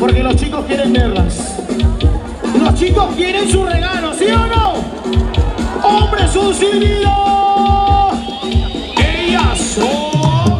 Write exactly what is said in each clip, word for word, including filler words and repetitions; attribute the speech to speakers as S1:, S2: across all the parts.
S1: porque los chicos quieren verlas. Los chicos quieren su regalo, ¿sí o no? ¡Hombres unidos! Ellas son...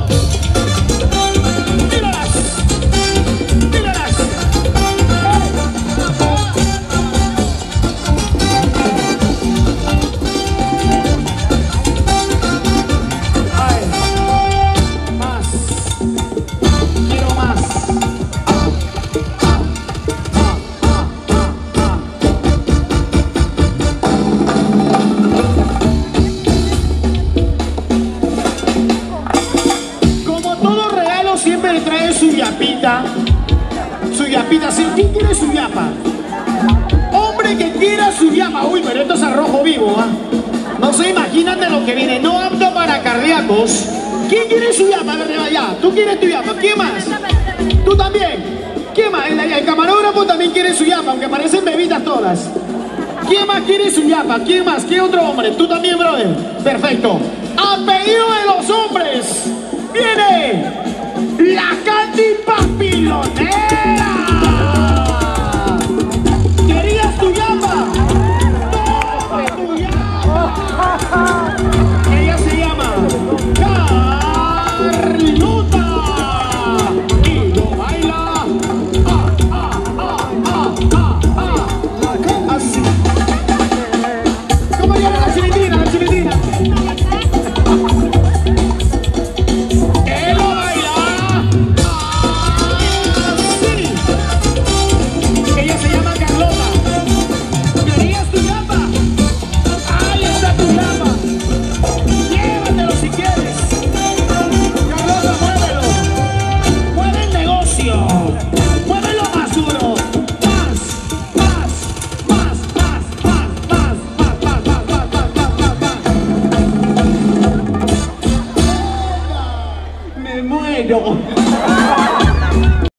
S1: siempre le trae su yapita, su yapita, ¿sí? ¿Quién quiere su yapa? Hombre que quiera su yapa. Uy, pero esto es arrojo vivo, ¿ah? ¿eh? No se imaginan de lo que viene, no apto para cardíacos. ¿Quién quiere su yapa? A ver, allá, tú quieres tu yapa, ¿quién más? ¿Tú también? ¿Quién más? El, el camarógrafo también quiere su yapa, aunque parecen bebidas todas. ¿Quién más quiere su yapa? ¿Quién más? ¿Qué otro hombre? ¿Tú también, brother? Perfecto. A pedido de los hombres, viene... ¡la Candy Papilonera! ¿Querías tu llama? ¡Toma tu llama! Ella se llama Carlota y lo baila ah, ah, ah, ah, ah, ah. Así. ¿Cómo llama la chilitina? La chilitina. Me muero.